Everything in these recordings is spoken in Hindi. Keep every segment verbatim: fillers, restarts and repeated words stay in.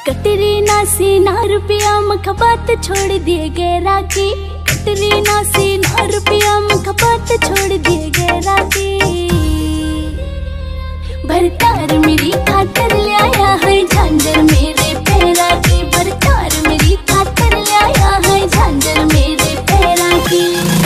कटरीना से ना रुपया मखबात छोड़ दिए गए राखी। कटरीना से ना रुपया मखबात छोड़ दिए गए राखी। भरतार मेरी खातर ले आया है झांझर मेरे पैरा की। भरतार मेरी खातर ले आया है झांझर मेरे पैरा की।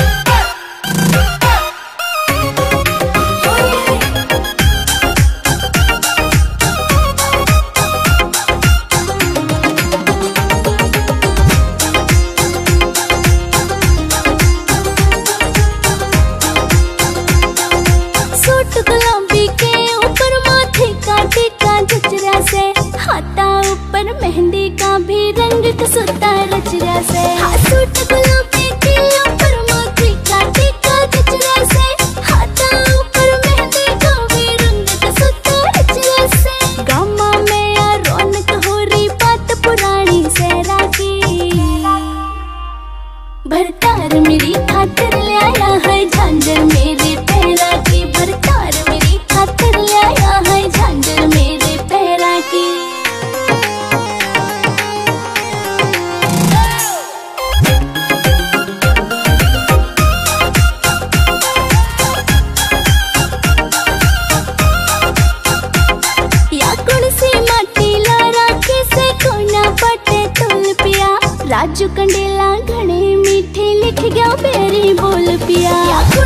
ऊपर मेहंदी का भी रंग कसुता रचरा से। हाँ सूट गुलाबी के ऊपर मोती का टीका जचरा से। हाथा ऊपर मेहंदी का भी रंग कसुता रचरा से। गामा में या रौनक हो रही बात पुरानी से राखी। भरतार मेरी खातर ले आया है झांझर मेरे पैरा की। भरतार मेरी खातर ले आया है झांझर मेरे पैरा की। राजू कंडेला घणे मीठे लिख गया मेरी बोल पिया।